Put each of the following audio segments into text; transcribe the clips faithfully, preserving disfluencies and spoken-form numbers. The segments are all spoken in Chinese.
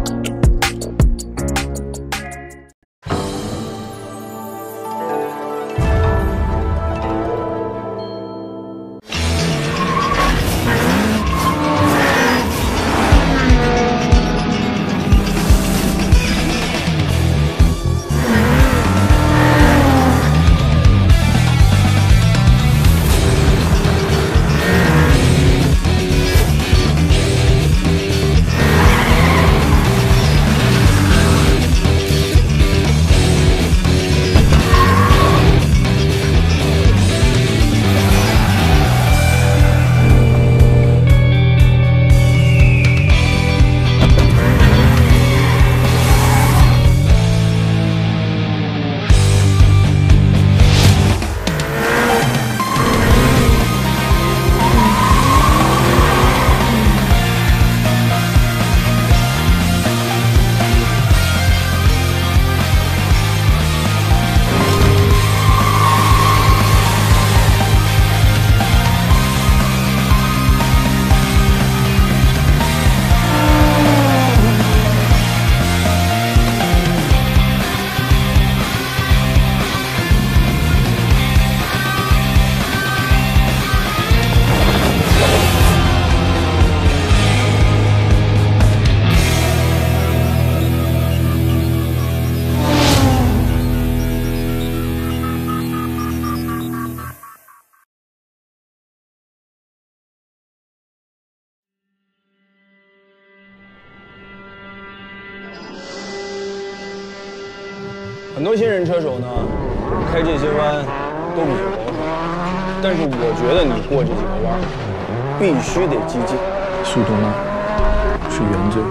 很多新人车手呢，开这些弯都比较保守，但是我觉得你过这几个弯必须得激进。 速度呢是原罪。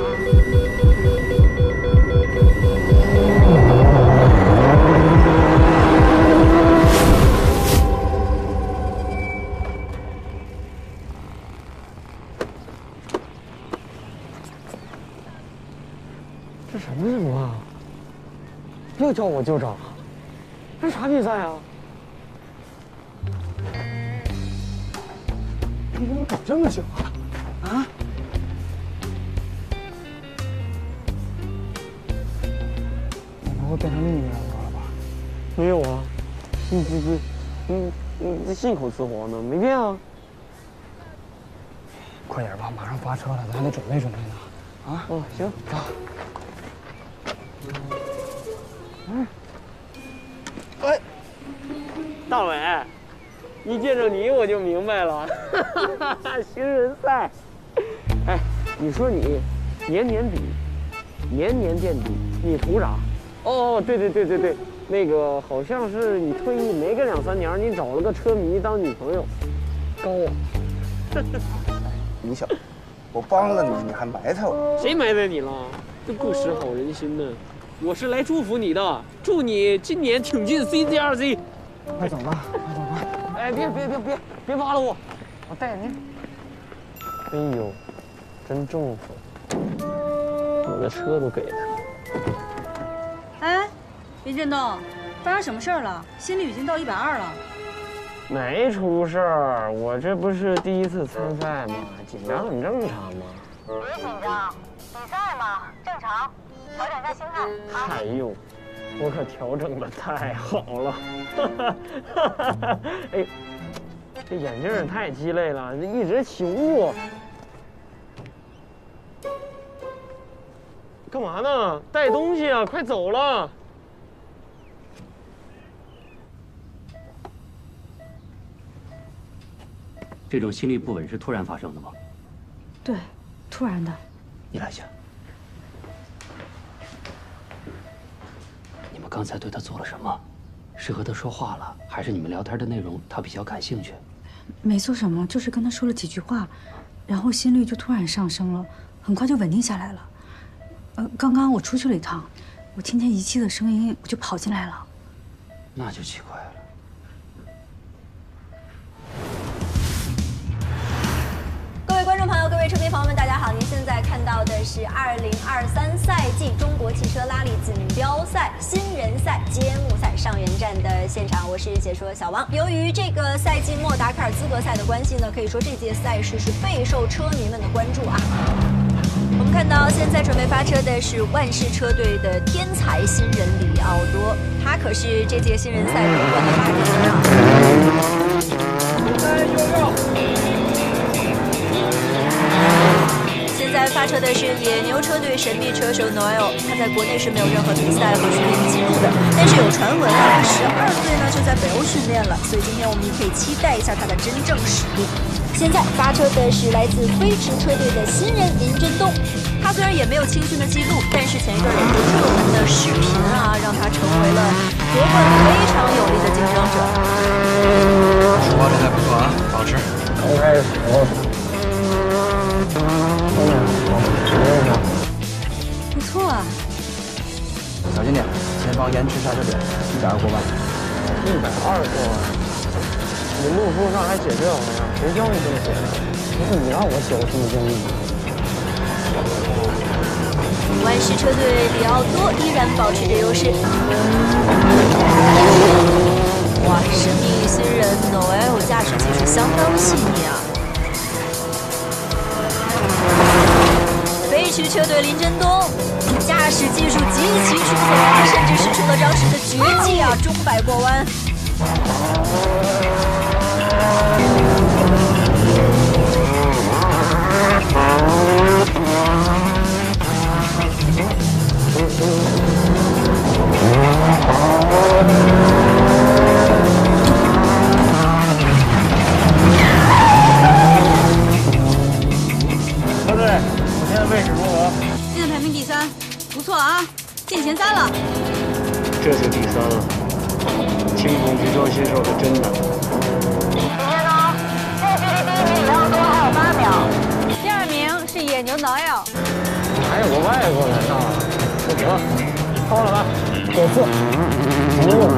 这什么情况？又叫我舅长，这啥比赛啊？你怎么搞这么久啊？啊？你不会变成另一个人格了吧？没有啊，你这这，你你这信口雌黄呢，没变啊。快点吧，马上发车了，咱还得准备准备呢。啊？哦，行，走。嗯，哎，大伟，一见着你我就明白了，哈哈，新人赛。哎，你说你年年比，年年垫底，你图啥？哦，对对对对对，那个好像是你退役没个两三年，你找了个车迷当女朋友，高啊。 你小子，我帮了你，你还埋汰我？ 谁埋汰你了？这不识好人心呢。我是来祝福你的，祝你今年挺进 C G R C。快走吧，快走吧！哎，别别别别别扒拉我，我带你。哎呦，真重视，我的车都给他。 哎，林振东，发生什么事儿了？心率已经到一百二了。 没出事儿，我这不是第一次参赛吗？紧张很正常嘛。 别紧张，比赛嘛，正常。调整一下心态啊！ 哎呦，我可调整的太好了！哈哈哈！哎，这眼镜也太鸡肋了，这一直起雾。干嘛呢？带东西啊！快走了！ 这种心律不稳是突然发生的吗？ 对，突然的。 你来一下。你们刚才对他做了什么？是和他说话了，还是你们聊天的内容他比较感兴趣？ 没做什么，就是跟他说了几句话，然后心率就突然上升了，很快就稳定下来了。呃，刚刚我出去了一趟，我听见仪器的声音，我就跑进来了。 那就奇怪了。 各位观众朋友，各位车迷朋友们，大家好！您现在看到的是二零二三赛季中国汽车拉力锦标赛新人赛揭幕赛上元站的现场，我是解说小王。由于这个赛季末达喀尔资格赛的关系呢，可以说这届赛事是备受车迷们的关注啊。 我们看到现在准备发车的是万事车队的天才新人里奥多，他可是这届新人赛夺冠的马人啊。现在发车的是野牛车队神秘车手 Noel， 他在国内是没有任何比赛和训练记录的，但是有传闻啊，他十二岁呢就在北欧训练了，所以今天我们也可以期待一下他的真正实力。现在发车的是来自飞驰车队的新人林真东，他虽然也没有青训的记录，但是前一段有一个热门的视频啊，让他成为了夺冠非常有力的竞争者。 出发状态不错啊，保持。 刚开始不错啊。 小心点，前方延迟刹车点，一百二过弯。 一百二过弯。你路书上还写这玩意儿，谁教你这么写的？不是你让我写，我这么建议。 万事车队里奥多依然保持着优势。哇，神秘新人 Noel 驾驶技术相当细腻啊！飞驰车队林真东驾驶技术极其出色，他甚至使出了当时的绝技啊，中摆过弯。 车队，我现在位置如何？ 现在排名第三，不错啊，进前三了。 这就第三了，青铜局装新手可真难。 今天呢，这距离第一名里奥多还有八秒。 第二名是野牛 Noel。 还有个外国人呢，不行，超了吧？九四，五六五。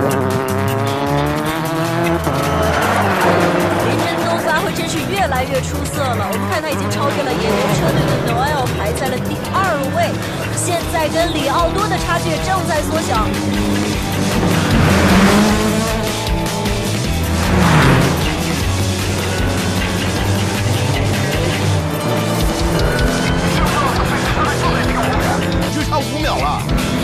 林真东发挥真是越来越出色了，我们看他已经超越了野牛车队的 Noel， 排在了第二位，现在跟里奥多的差距正在缩小。 就差五秒了。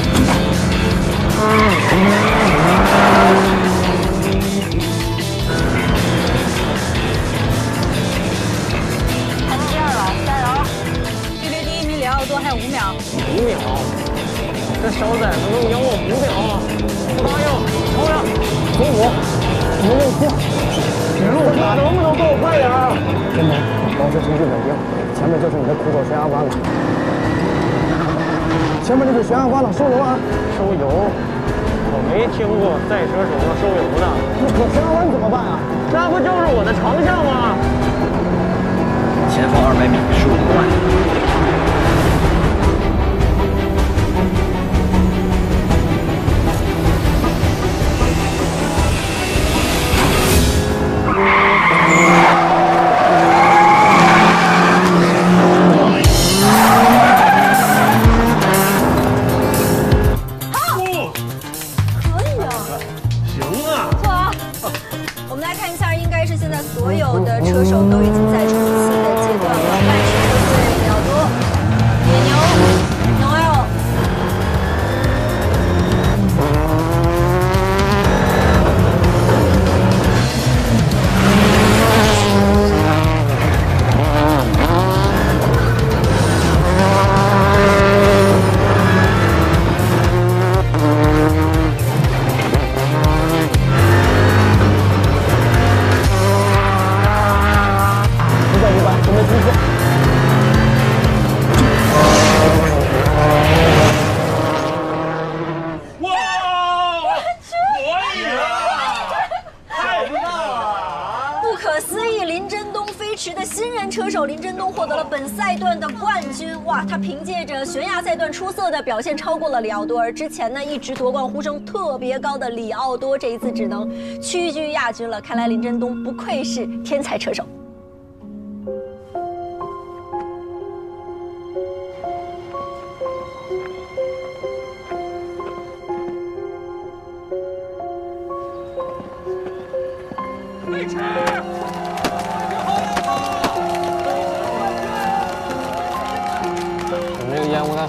排名第二了，加油！ 距离第一名里奥多还有五秒。 五秒，这小崽子能赢我五秒吗？不答应，超量，九五，五六四，雨露卡能不能够快点儿？真的，保持情绪稳定，前面就是你的苦口悬崖关了。前面就是悬崖关了，收油啊！收油？我没听过赛车手要收油的。那可悬崖弯怎么办啊？那不就是我的长项吗？ 前方二百米，十五过弯。 所有的车手都已经在冲刺的阶段了，万事车队里奥多、野牛、Noel。林真东获得了本赛段的冠军，哇！他凭借着悬崖赛段出色的表现，超过了里奥多。而之前呢，一直夺冠呼声特别高的里奥多，这一次只能屈居亚军了。看来林真东不愧是天才车手。 位置。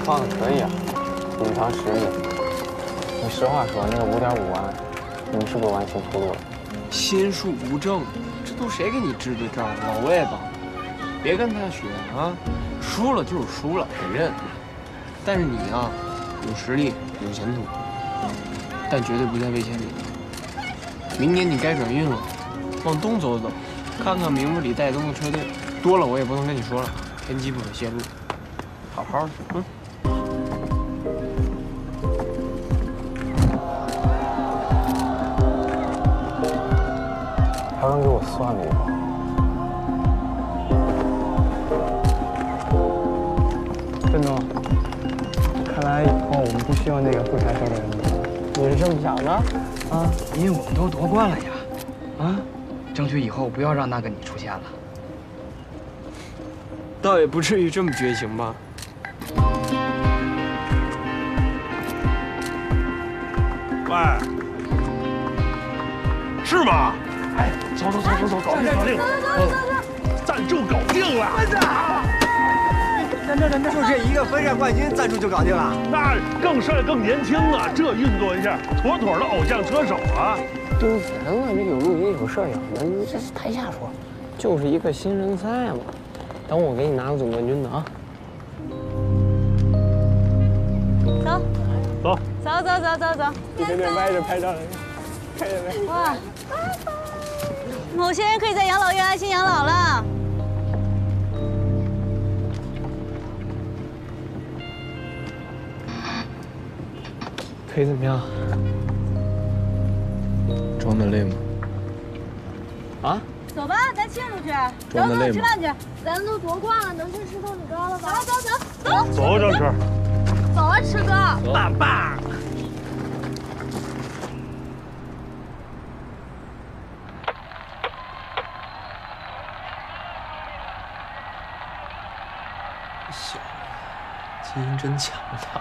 放的可以啊，隐藏实力。你实话说，那个五点五万，你是不是完全秃噜了？ 心术不正，这都谁给你支的招？老外吧，别跟他学啊，输了就是输了，得认。但是你啊，有实力，有前途，但绝对不在魏千里。明年你该转运了，往东走走，看看名字里带东的车队，多了我也不能跟你说了，天机不可泄露。好好的，嗯。 他刚给我算了一个。 郑总，看来以后我们不需要那个会开车的人了。 你是这么想的？ 啊， 因为我们都夺冠了呀！啊，争取以后不要让那个你出现了。 倒也不至于这么绝情吧？ 喂，是吗？哎，走走走走走，搞定搞定！嗯，赞助搞定了！ 等等等等，就这一个分站冠军，赞助就搞定了？ 那更帅更年轻啊，这运作一下，妥妥的偶像车手啊！ 丢人了，这有录音有摄影的，你这是台下说，就是一个新人赛嘛。等我给你拿个总冠军的啊！ 走， 走， 走走走走走， 一边边歪着拍照，看见没？ 哇，某些人可以在养老院安心养老了。 腿怎么样？ 装的累吗？ 啊？ 走吧，咱庆祝去。 装的累吗？ 吃饭去。咱都夺冠了，能吃石头米糕了吧？走走走走。 走，郑池。 走啊，池哥。 爸爸。 小基因真强大。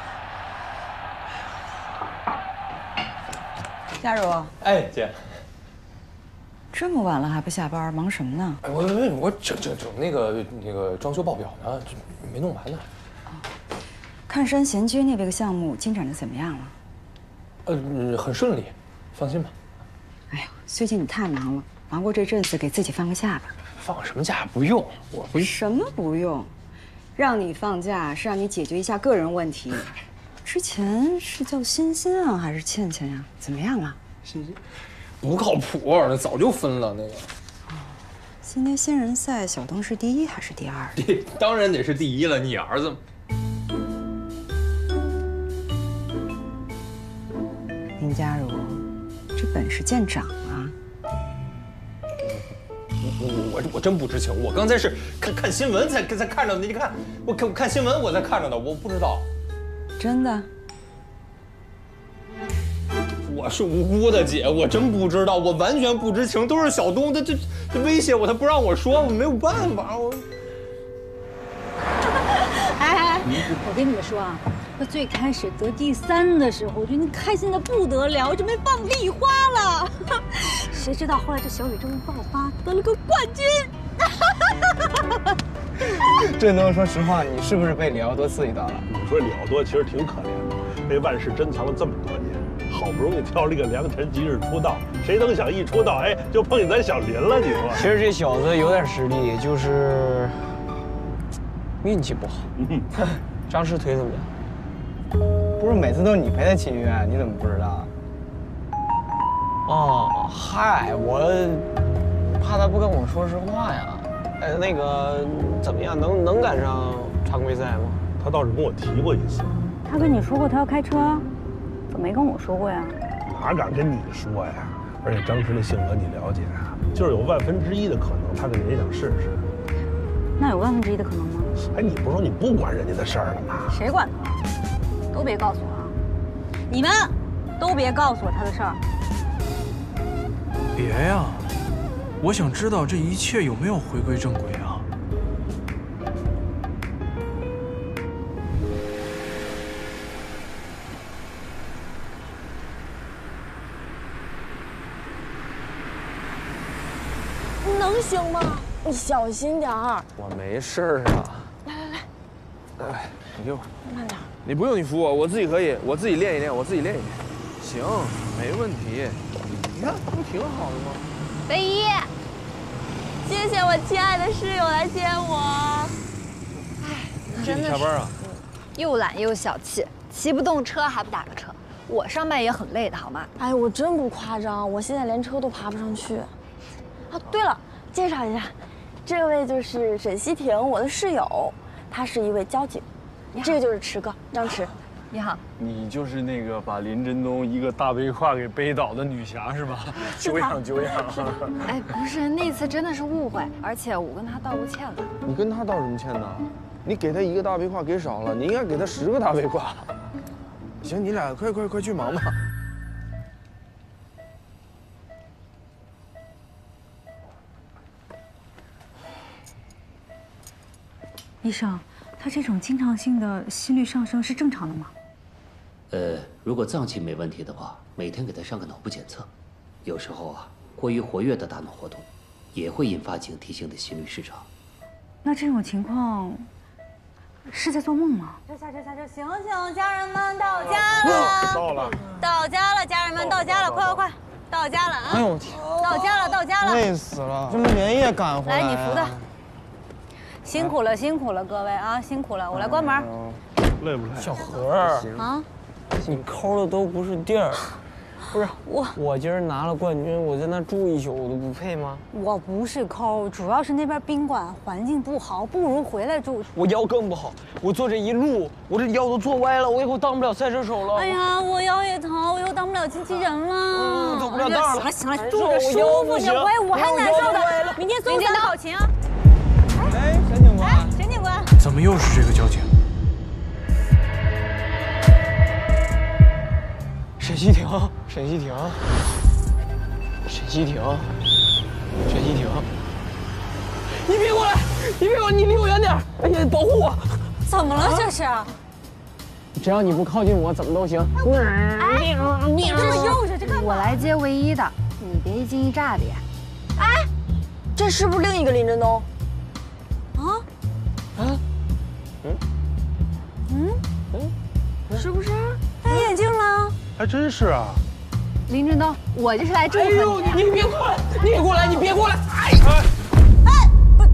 佳茹， 哎，姐， 这么晚了还不下班，忙什么呢？ 哎，我我我整整整那个那个装修报表呢，没弄完呢。 看山闲居那个项目进展的怎么样了？ 呃，很顺利，放心吧。 哎呦，最近你太忙了，忙过这阵子，给自己放个假吧。 放什么假？不用，我不什么不用，让你放假是让你解决一下个人问题。 之前是叫欣欣啊，还是倩倩呀？怎么样了？ 欣欣不靠谱，那早就分了那个。 今年新人赛，小东是第一还是第二？ 第当然得是第一了，你儿子。 林佳茹，这本事见长啊！ 我我我真不知情，我刚才是看看新闻才才看着的。你看，我看我看新闻我才看着的，我不知道。 真的， 我是无辜的姐，我真不知道，我完全不知情，都是小东他这这威胁我，他不让我说，我没有办法。我哎哎，我跟你们说啊，他最开始得第三的时候，我觉得你开心的不得了，准备放丽花了。谁知道后来这小宇宙一爆发，得了个冠军。 郑东，说实话，你是不是被李奥多刺激到了？ 你说李奥多其实挺可怜的，被万世珍藏了这么多年，好不容易挑了一个良辰吉日出道，谁能想一出道，哎，就碰见咱小林了？你说？ 其实这小子有点实力，就是运气不好。嗯，张弛腿怎么样？ 不是每次都是你陪他去医院，你怎么不知道？ 哦，嗨，我怕他不跟我说实话呀。 呃，那个怎么样？能能赶上常规赛吗？ 他倒是跟我提过一次。 他跟你说过他要开车，怎么没跟我说过呀？ 哪敢跟你说呀？而且张弛的性格你了解啊，就是有万分之一的可能，他可能也想试试。 那有万分之一的可能吗？ 哎，你不是说你不管人家的事儿了吗？ 谁管他？都别告诉我啊！你们都别告诉我他的事儿。 别呀！ 我想知道这一切有没有回归正轨啊？ 你能行吗？你小心点儿。 我没事啊。 来来来， 哎， 给我。 慢点。 你不用你扶我，我自己可以，我自己练一练，我自己练一练。行，没问题。你看，不挺好的吗？ 唯一，谢谢我亲爱的室友来接我。哎， 接你下班啊？ 又懒又小气，骑不动车还不打个车。我上班也很累的，好吗？ 哎，我真不夸张，我现在连车都爬不上去。啊，对了，介绍一下，这位就是沈西婷，我的室友，她是一位交警。这个就是池哥，张弛。 你好。 你就是那个把林振东一个大背胯给背倒的女侠是吧？久仰久仰。 哎，不是，那次真的是误会，而且我跟他道过歉了。 你跟他道什么歉呢？你给他一个大背胯给少了，你应该给他十个大背胯。行，你俩快快快去忙吧。 医生，他这种经常性的心率上升是正常的吗？ 呃，如果脏器没问题的话，每天给他上个脑部检测。有时候啊，过于活跃的大脑活动，也会引发警惕性的心律失常。 那这种情况是在做梦吗？ 这下这下这醒醒，家人们到家了， 到了， 到家了，家人们到家了，快快快，到家了啊！ 哎呦我天， 到家了，到家了， 累死了，这么连夜赶回来。 来，你扶他。辛苦了，辛苦了，各位啊，辛苦了，我来关门。 累不累？ 小何啊， 你抠的都不是地儿。不是我， 我今儿拿了冠军，我在那住一宿，我都不配吗？ 我不是抠，主要是那边宾馆环境不好，不如回来住。 我腰更不好，我坐这一路，我这腰都坐歪了，我以后当不了赛车手了。 哎呀，我腰也疼，我以后当不了经纪人了。 嗯，走不了道了。 行了行了，住着舒服，你回我还难受的。明天松山考勤啊。 哎，沈警官。 哎，沈警官。 怎么又是这个交警？ 沈西婷，沈西婷，沈西婷，沈西婷，你别过来，你别过来，你离我远点！哎呀，保护我！ 怎么了这是？ 只要你不靠近我，怎么都行。 哎，你这么悠着，这干嘛？ 我来接唯一的，你别一惊一乍的呀。 哎，这是不是另一个林振东？ 啊？ 啊？嗯？ 嗯？ 嗯？ 是不是？戴眼镜了？ 还真是啊。 林振东，我就是来祝贺你的。 哎呦，你别过来，你别过来，你别过来！哎， 哎，不。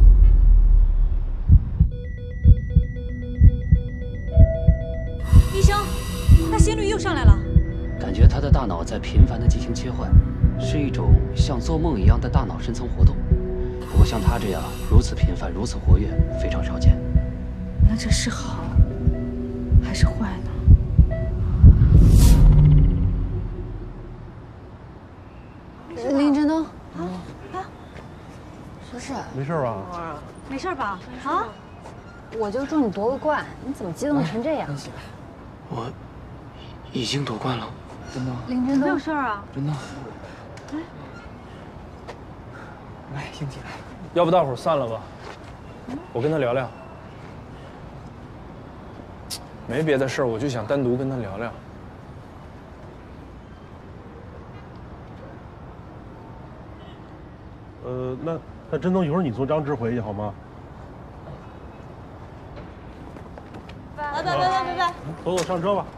医生，他心率又上来了。 感觉他的大脑在频繁的进行切换，是一种像做梦一样的大脑深层活动。不过像他这样如此频繁、如此活跃，非常少见。 那这是好还是坏呢？ 林振东，啊啊，不是， 没事吧？ 没事吧？啊？ 我就祝你夺个冠，你怎么激动成这样？ 我已经夺冠了，真的。 林振东， 没有事啊？ 真的。 来，兴起来。要不大伙儿散了吧？我跟他聊聊。没别的事儿，我就想单独跟他聊聊。 呃，那那振东，一会儿你送张弛回去好吗？ 拜拜拜拜拜拜。 走走，上车吧。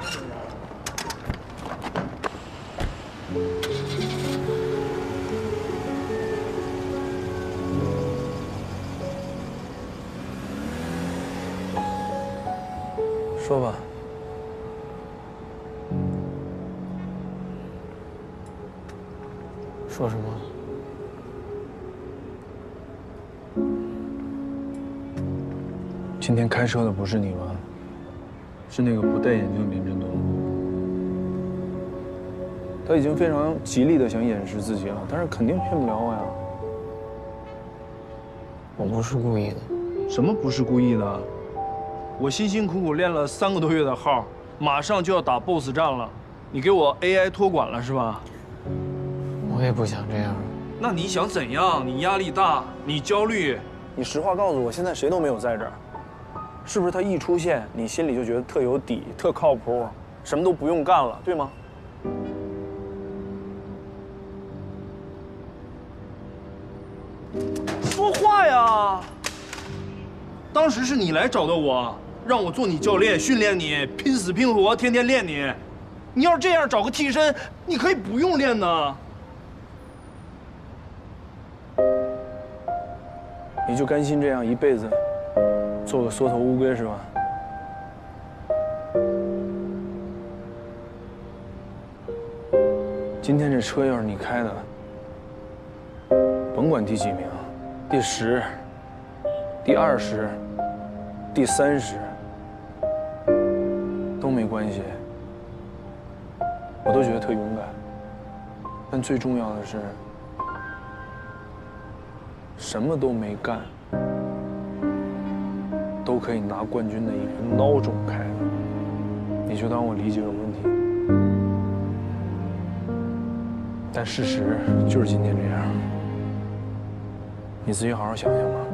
说吧。 说什么？ 今天开车的不是你吗？是那个不戴眼镜林振东。他已经非常极力的想掩饰自己了，但是肯定骗不了我呀。 我不是故意的。 什么不是故意的？我辛辛苦苦练了三个多月的号，马上就要打 B O S S 战了，你给我 A I 托管了是吧？ 我也不想这样。 那你想怎样？你压力大，你焦虑，你实话告诉我，现在谁都没有在这儿，是不是？他一出现，你心里就觉得特有底、特靠谱，什么都不用干了，对吗？说话呀！当时是你来找的我， 让我做你教练，训练你，拼死拼活，天天练你。你要是这样找个替身，你可以不用练呢。 你就甘心这样一辈子做个缩头乌龟是吧？今天这车要是你开的，甭管第几名，第十、第二十、第三十都没关系，我都觉得特勇敢。但最重要的是，什么都没干，都可以拿冠军的一个孬种开的，你就当我理解有问题。但事实就是今天这样，你自己好好想想吧。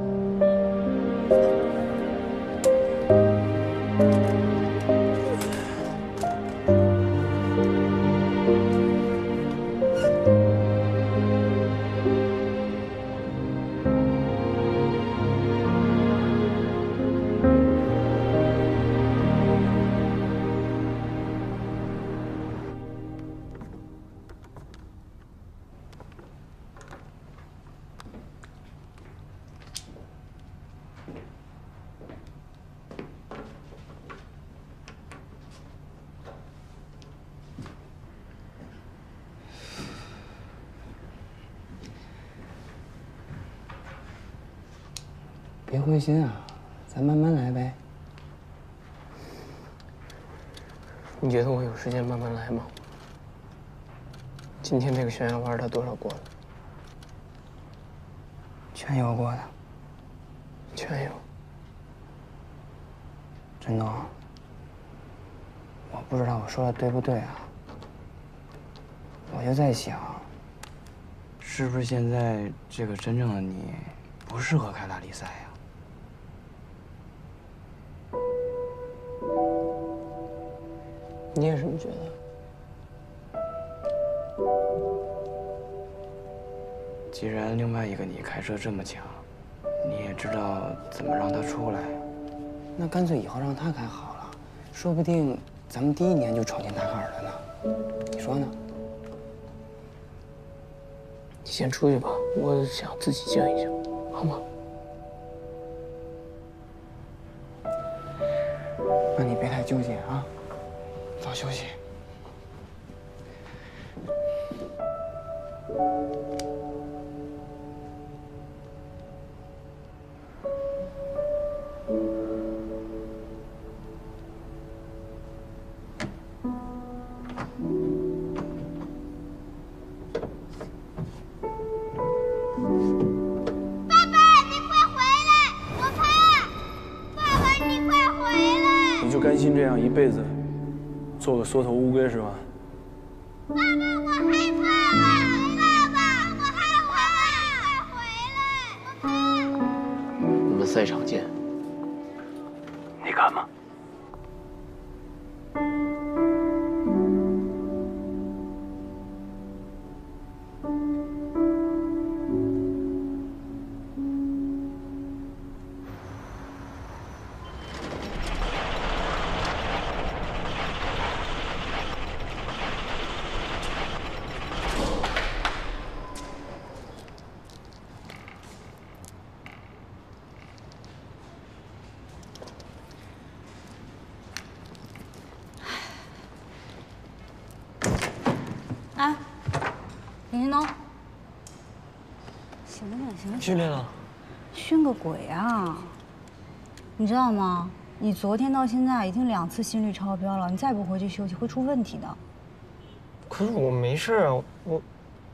别灰心啊，咱慢慢来呗。 你觉得我有时间慢慢来吗？今天这个悬崖弯他多少过了？ 全有过的。 全有。 振东，我不知道我说的对不对啊。我就在想，是不是现在这个真正的你不适合开拉力赛呀？ 你也这么觉得？ 既然另外一个你开车这么强，你也知道怎么让他出来，那干脆以后让他开好了，说不定咱们第一年就闯进达喀尔了呢。你说呢？ 你先出去吧，我想自己静一静，好吗？ 那你别太纠结啊。早休息。 爸爸，你快回来！我怕。爸爸，你快回来！ 你就甘心这样一辈子做个缩头乌龟是吧？ 爸爸，我害怕了！爸爸，我害怕了！快回来！我怕。 我们赛场见。 你敢吗？ 哎，林鑫东，醒醒醒醒！ 训练了？ 训个鬼啊！你知道吗？你昨天到现在已经两次心率超标了，你再不回去休息会出问题的。 可是我没事啊，我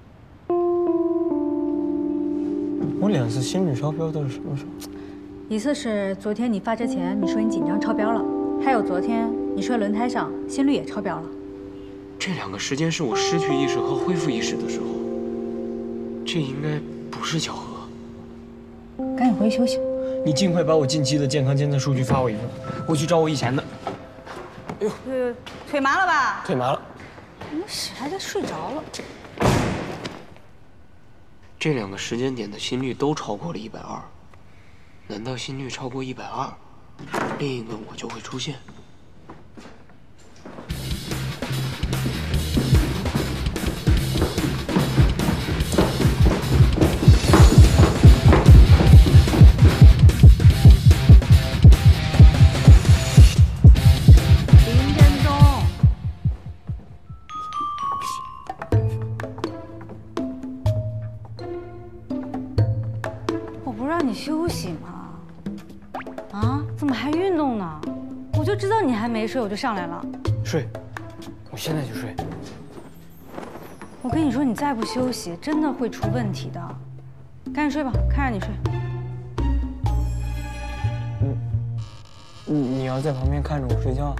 我两次心率超标都是什么时候？ 一次是昨天你发车前你说你紧张超标了，还有昨天你睡轮胎上心率也超标了。 这两个时间是我失去意识和恢复意识的时候，这应该不是巧合。 赶紧回去休息。 你尽快把我近期的健康监测数据发我一份，我去找我以前的。 哎呦，腿麻了吧？ 腿麻了。 你醒来就睡着了。 这两个时间点的心率都超过了一百二，难道心率超过一百二另一个我就会出现。 林真宗。 让你休息嘛，啊，怎么还运动呢？我就知道你还没睡，我就上来了。 睡，我现在就睡。 我跟你说，你再不休息，真的会出问题的。赶紧睡吧，看着你睡。 你你要在旁边看着我睡觉？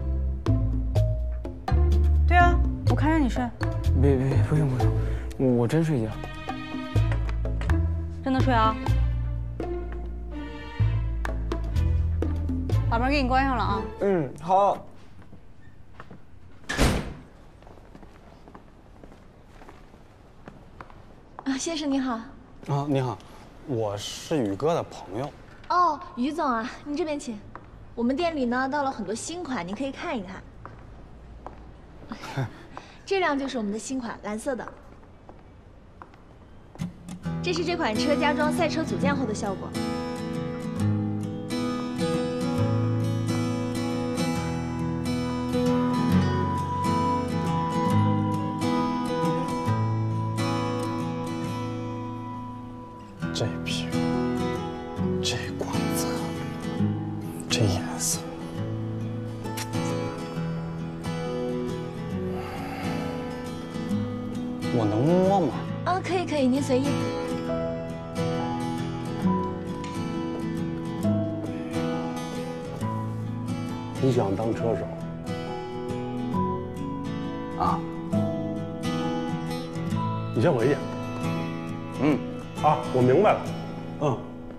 对啊，我看着你睡。 别别别，不用不用，我我真睡觉。 真的睡啊？ 把门给你关上了啊！ 嗯，好。 啊，先生你好。 啊，你好，我是宇哥的朋友。 哦，于总啊，您这边请。我们店里呢到了很多新款，您可以看一看。这辆就是我们的新款，蓝色的。这是这款车加装赛车组件后的效果。 这皮，这光泽，这颜色，我能摸吗？ 啊，可以可以，您随意。 你想当车手？啊？你先回去。嗯。 啊，我明白了，嗯。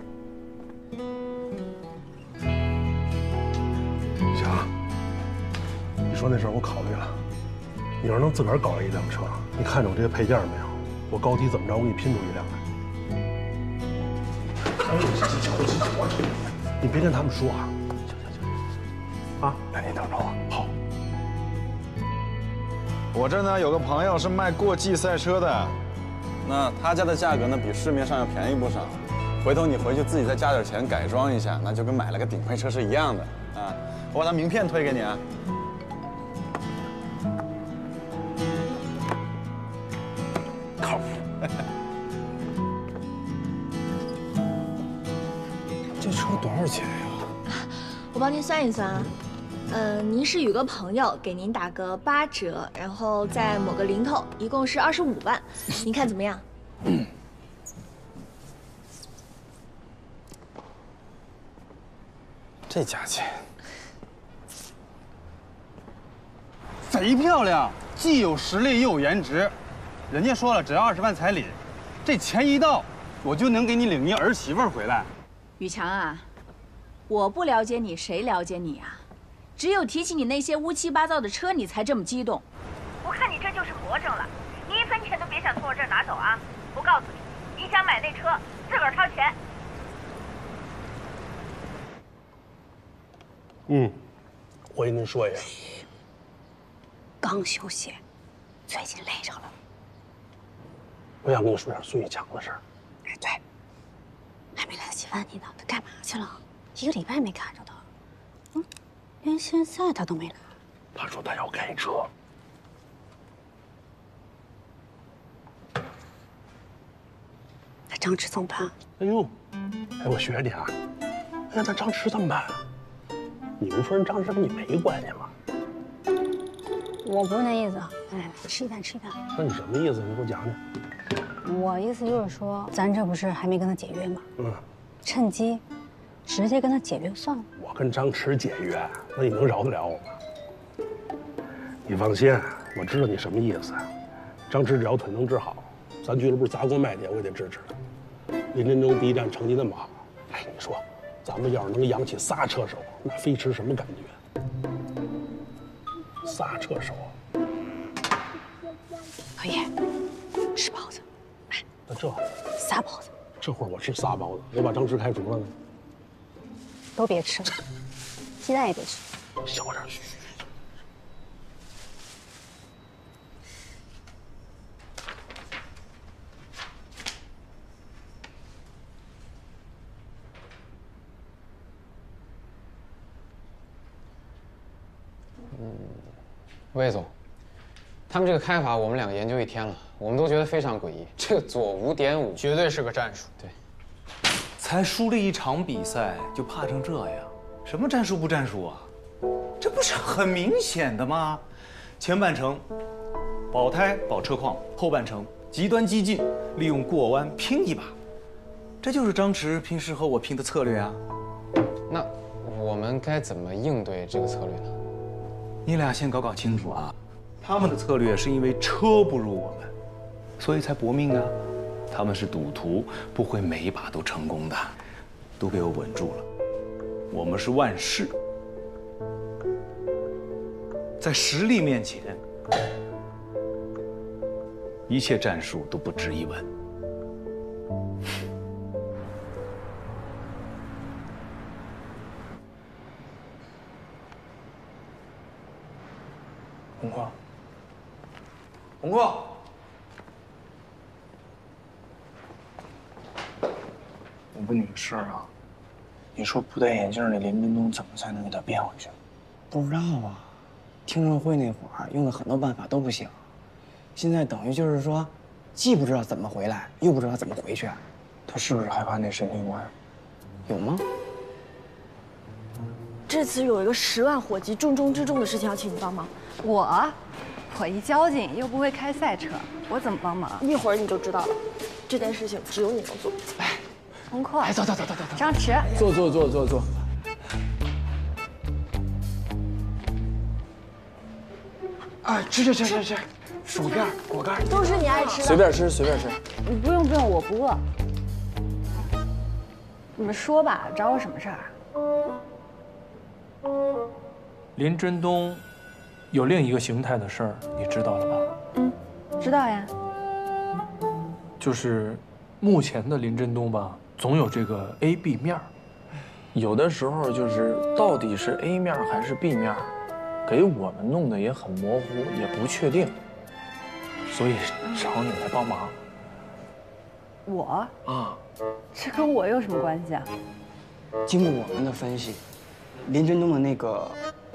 行，你说那事儿我考虑了。你要是能自个儿搞一辆车，你看着我这些配件没有？我高低怎么着，我给你拼出一辆来。哎，行行行，我行行，我你别跟他们说啊。行行行。啊，那你等着我。好。 我这呢有个朋友是卖过季赛车的。 那他家的价格呢，比市面上要便宜不少。回头你回去自己再加点钱改装一下，那就跟买了个顶配车是一样的啊！我把他名片推给你啊。靠谱。这车多少钱呀？ 我帮您算一算啊。 嗯，您是宇哥朋友，给您打个八折，然后再抹个零头，一共是二十五万，您看怎么样？ 嗯。这价钱， 贼漂亮，既有实力又有颜值。人家说了，只要二十万彩礼，这钱一到，我就能给你领一儿媳妇回来。 宇强啊，我不了解你，谁了解你啊？ 只有提起你那些乌七八糟的车，你才这么激动。 我看你这就是魔怔了，你一分钱都别想从我这儿拿走啊！我告诉你，你想买那车，自个儿掏钱。 嗯，我跟您说一下， 刚休息，最近累着了。 我想跟你说点孙玉强的事儿。 哎，对，还没来得及问你呢，他干嘛去了？一个礼拜没看着他。嗯。 连现在他都没来。 他说他要开车。 那张弛怎么办？ 哎呦，哎，我学你啊！哎，那张弛怎么办？你不说人张弛跟你没关系吗？ 我不是那意思。来来来，吃一饭，吃一饭。 那你什么意思？你给我讲讲。 我意思就是说，咱这不是还没跟他解约吗？ 嗯。 趁机。 直接跟他解约算了。 我跟张弛解约，那你能饶得了我吗？你放心，我知道你什么意思。张弛这条腿能治好，咱俱乐部砸锅卖铁我也得支持他。林真宗第一站成绩那么好，哎，你说，咱们要是能养起仨车手，那飞驰什么感觉？仨车手， 可以吃包子。来， 那这仨包子， 这会儿我吃仨包子，我把张弛开除了呢。 都别吃了，鸡蛋也别吃。 小点。 魏总，他们这个开法我们两个研究一天了，我们都觉得非常诡异。这个左五点五绝对是个战术。 对， 才输了一场比赛就怕成这样，什么战术不战术啊？这不是很明显的吗？前半程保胎保车况，后半程极端激进，利用过弯拼一把，这就是张弛平时和我拼的策略啊。 那我们该怎么应对这个策略呢？ 你俩先搞搞清楚啊，他们的策略是因为车不如我们，所以才搏命啊。他们是赌徒，不会每一把都成功的，都给我稳住了。我们是万事，在实力面前，一切战术都不值一文。 红框，红框，我问你个事儿啊，你说不戴眼镜那林振东怎么才能给他变回去？ 不知道啊，听证会那会儿用了很多办法都不行，现在等于就是说，既不知道怎么回来，又不知道怎么回去。 他是不是害怕那审讯官？ 有吗？ 这次有一个十万火急、重中之重的事情要请你帮忙。 我，我一交警又不会开赛车，我怎么帮忙？ 一会儿你就知道了。这件事情只有你能做。 来， 红阔， 来，走走走走走走。 张弛， 坐坐坐坐坐。 啊，吃吃吃吃吃，薯片、果干都是你爱吃的。 随便吃，随便吃。 不用不用，我不饿。你们说吧，找我什么事儿？ 林振东有另一个形态的事儿，你知道了吧？ 嗯，知道呀。 就是目前的林振东吧，总有这个 A、B 面儿，有的时候就是到底是 A 面还是 B 面，给我们弄得也很模糊，也不确定，所以找你来帮忙。 我啊， 这跟我有什么关系啊？ 经过我们的分析，林振东的那个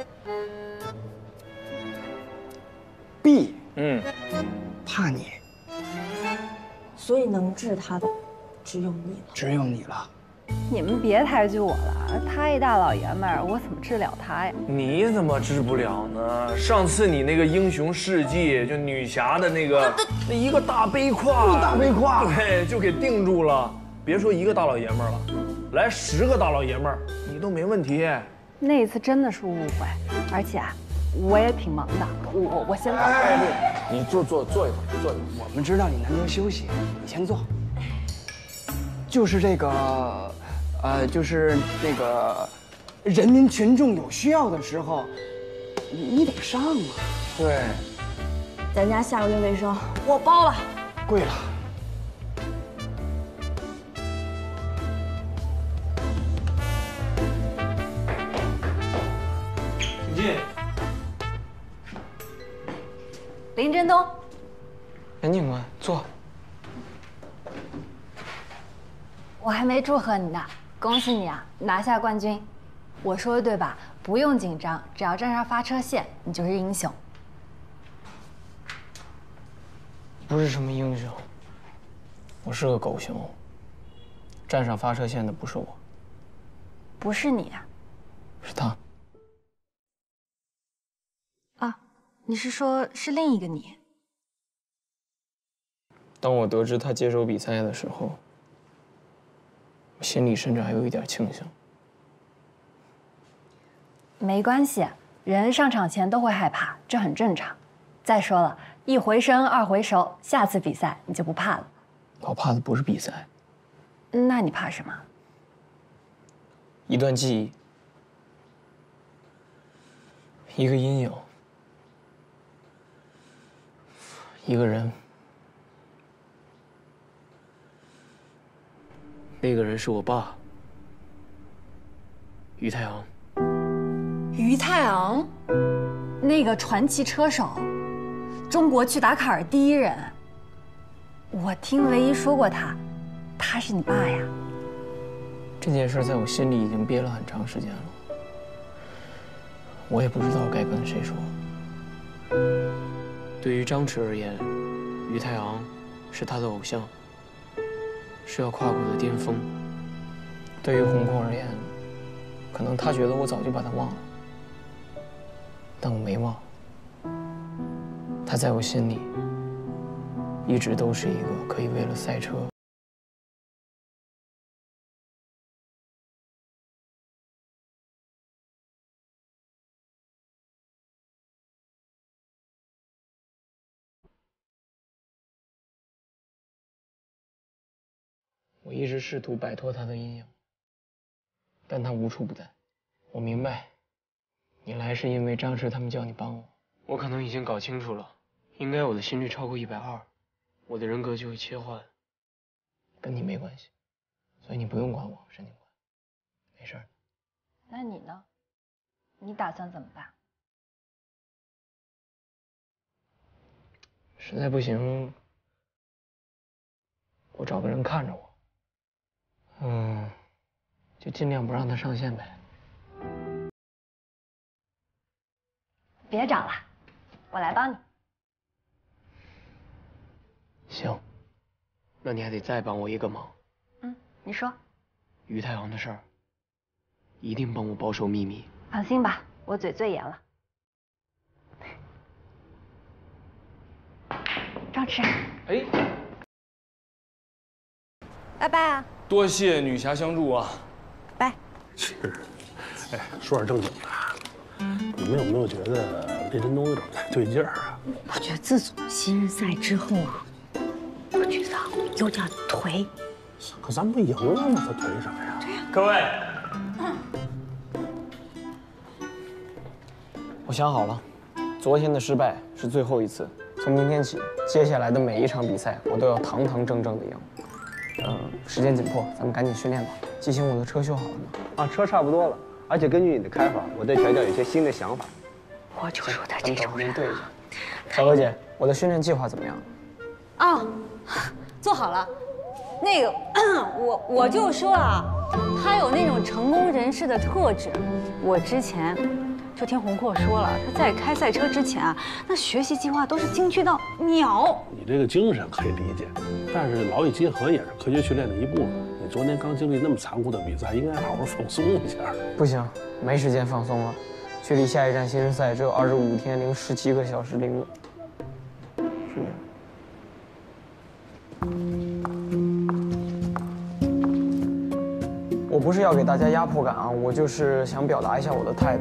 B， 嗯， 怕你， 所以能治他的只有你了。 只有你了。 你们别抬举我了，他一大老爷们儿，我怎么治了他呀？ 你怎么治不了呢？上次你那个英雄事迹，就女侠的那个那一个大背胯， 大背胯， 对，就给定住了。别说一个大老爷们儿了，来十个大老爷们儿，你都没问题。 那一次真的是误会，而且我也挺忙的，我我我先走。 哎， 你坐坐坐一会儿，坐一会儿。 我们知道你难得休息，你先坐。就是这个，呃，就是那个，人民群众有需要的时候，你你得上啊。 对， 咱家下个月卫生我包了。 贵了。 请进。 林振东， 任警官，坐。 我还没祝贺你呢，恭喜你啊，拿下冠军！我说的对吧？不用紧张，只要站上发车线，你就是英雄。 不是什么英雄，我是个狗熊。站上发车线的不是我， 不是你啊？ 是他。 啊，你是说是另一个你？ 当我得知他接手比赛的时候，我心里甚至还有一点庆幸。 没关系，人上场前都会害怕，这很正常。再说了，一回生二回熟，下次比赛你就不怕了。 我怕的不是比赛， 那你怕什么？ 一段记忆，一个阴影，一个人。那个人是我爸。 于太昂。 于太昂，那个传奇车手，中国去达喀尔第一人。我听唯一说过他，他是你爸呀。 这件事在我心里已经憋了很长时间了，我也不知道该跟谁说。对于张弛而言，于太昂是他的偶像，是要跨过的巅峰。对于洪阔而言，可能他觉得我早就把他忘了，但我没忘。他在我心里一直都是一个可以为了赛车。我一直试图摆脱他的阴影，但他无处不在。我明白，你来是因为张弛他们叫你帮我。我可能已经搞清楚了，应该我的心率超过一百二，我的人格就会切换，跟你没关系，所以你不用管我，申警官，没事。 那你呢？你打算怎么办？ 实在不行，我找个人看着我。嗯，就尽量不让他上线呗。 别找了，我来帮你。 行，那你还得再帮我一个忙。 嗯，你说。 于太昂的事儿，一定帮我保守秘密。 放心吧，我嘴最严了。张弛。 哎， 拜拜啊！ 多谢女侠相助啊！ 拜。 是，哎，说点正经的，你们有没有觉得厉振东有点不太对劲儿啊？ 我觉得自从新人赛之后啊，我觉得有点颓。 可咱不赢了吗？他颓什么呀？ 对呀。 各位， 我想好了，昨天的失败是最后一次。从明天起，接下来的每一场比赛，我都要堂堂正正的赢。嗯，时间紧迫，咱们赶紧训练吧。季星，我的车修好了吗？ 啊，车差不多了，而且根据你的开法，我对调教有些新的想法。 我就说他这种人。 对一下。小何姐，我的训练计划怎么样？ 啊，做好了。那个，我我就说啊，他有那种成功人士的特质。我之前就听洪阔说了，他在开赛车之前啊，那学习计划都是精确到秒。 你这个精神可以理解，但是劳逸结合也是科学训练的一部分。你昨天刚经历那么残酷的比赛，应该好好放松一下。 不行，没时间放松了，距离下一站新人赛只有二十五天零十七个小时零。是。我不是要给大家压迫感啊，我就是想表达一下我的态度。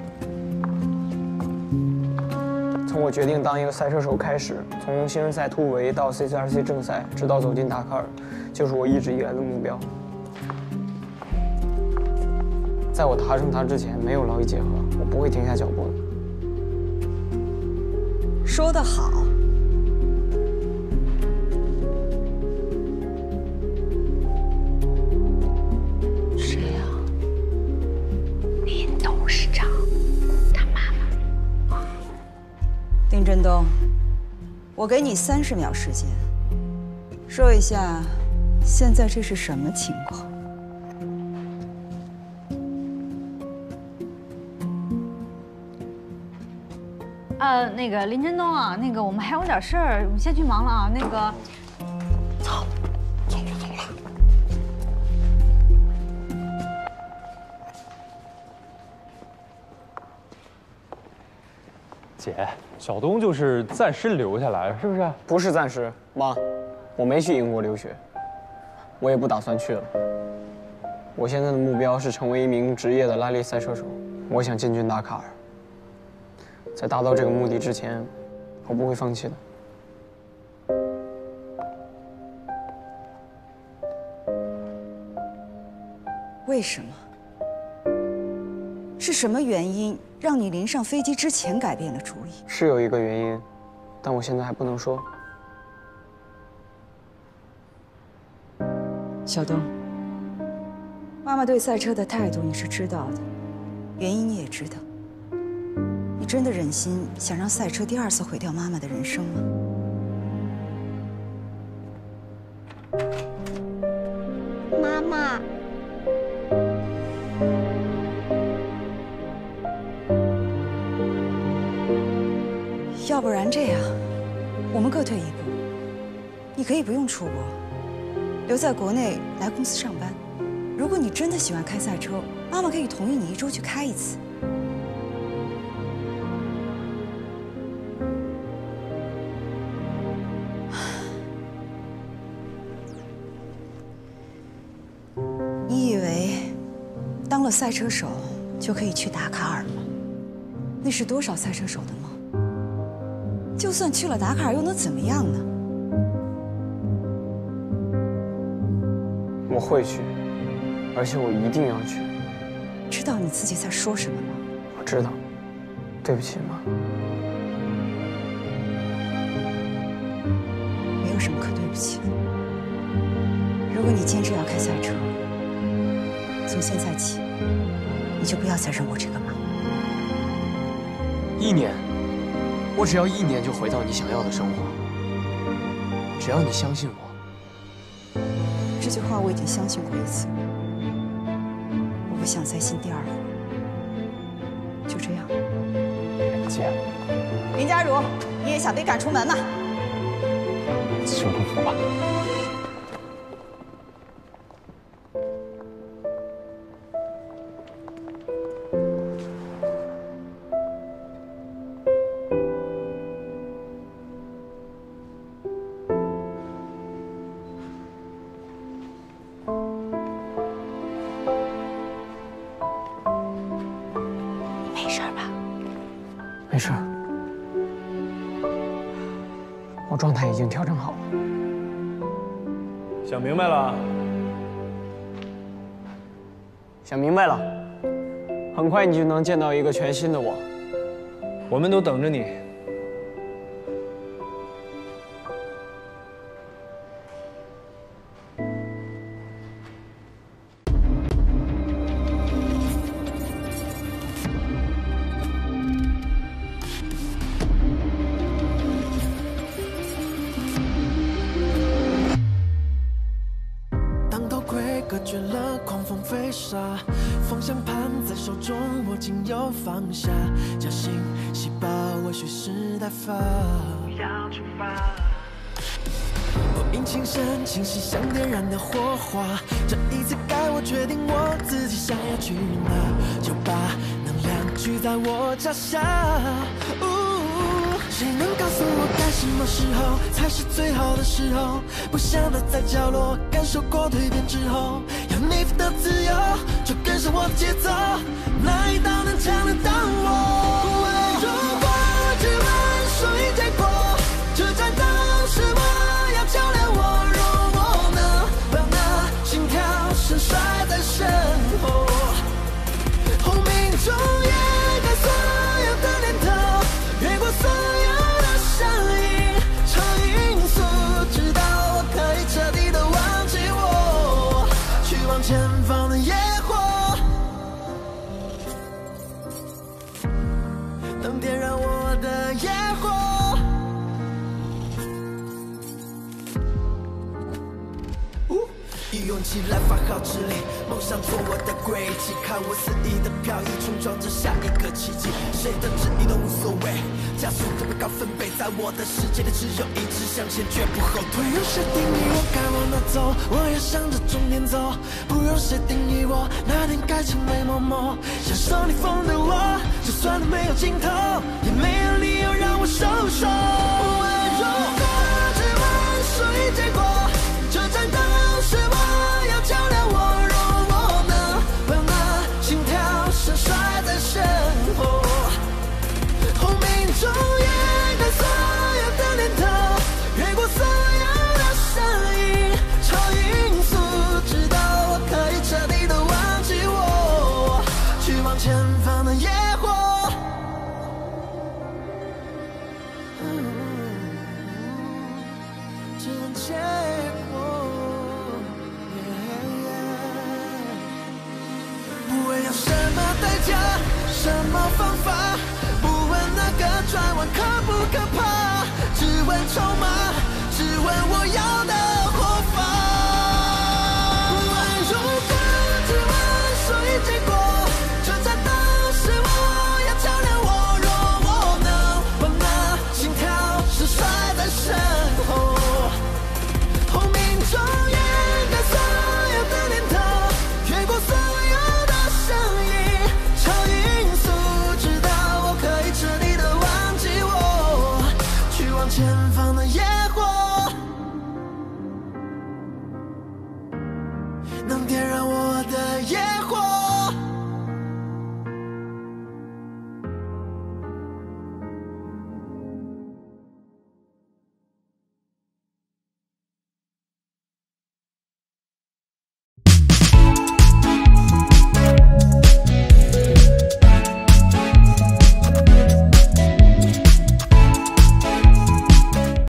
从我决定当一个赛车手开始，从新人赛突围到 C C R C 正赛，直到走进达喀尔，就是我一直以来的目标。在我达成它之前，没有劳逸结合，我不会停下脚步的。 说得好。 谁呀？林董事长，他妈妈。 丁振东，我给你三十秒时间，说一下现在这是什么情况？ 呃，那个林振东啊，那个我们还有点事儿，我们先去忙了啊。那个， 走，走了走了。 姐，小东就是暂时留下来，是不是？ 不是暂时，妈，我没去英国留学，我也不打算去了。我现在的目标是成为一名职业的拉力赛车手，我想进军达喀尔。在达到这个目的之前，我不会放弃的。 为什么？是什么原因让你临上飞机之前改变了主意？ 是有一个原因，但我现在还不能说。 小东， 妈妈对赛车的态度你是知道的，原因你也知道。你真的忍心想让赛车第二次毁掉妈妈的人生吗？ 妈妈， 要不然这样，我们各退一步。你可以不用出国，留在国内来公司上班。如果你真的喜欢开赛车，妈妈可以同意你一周去开一次。你以为当了赛车手就可以去达喀尔吗？那是多少赛车手的梦。就算去了达喀尔，又能怎么样呢？ 我会去，而且我一定要去。 知道你自己在说什么吗？ 我知道，对不起，妈。 没有什么可对不起的。如果你坚持要开赛车，从现在起，你就不要再认我这个妈。 一年，我只要一年就回到你想要的生活。只要你相信我。 这句话我已经相信过一次，我不想再信第二回。就这样。 姐， 林佳茹，你也想被赶出门吗？ 自求多福吧。 没事吧？ 没事，我状态已经调整好了。 想明白了？ 想明白了，很快你就能见到一个全新的我。 我们都等着你。 隔绝了狂风飞沙，方向盘在手中，我仅有放下，侥幸细胞我蓄势待发，要出发。哦，引擎声清晰像点燃的火花，这一次该我决定我自己想要去哪，就把能量聚在我脚下。谁能告诉我该什么时候才是最好的时候？不想待在角落，感受过蜕变之后，要你付的自由，就跟上我的节奏，哪一道能抢得到我？如果只问输赢结果，这战斗是我要较量我，如我能把那心跳声甩在身后，后命中掩盖所有的念头，越过所有上瘾，超音速，直到我可以彻底的忘记我，去往前方的野火，能点燃我的野火。以勇气来发号施令，梦想做我的轨迹，看我肆意的飘逸，冲撞着下一个奇迹。谁的旨意都无所谓，加速度被高分贝，在我的世界里只有一直向前，绝不后退。不用谁定义我该往哪走，我要向着终点走。不用谁定义我哪天该成为某某，享受逆风的我，就算它没有尽头，也没有理由让我收手。如果只问输赢结果，这战斗是我要较量我，如我能把那心跳声甩在身后，后命中掩盖所有的念头，越过所有的声音，超音速，直到我可以彻底的忘记我，去往前方的野火。只能结果。 什么方法？不问那个转弯可不可怕，只问筹码，只问我要。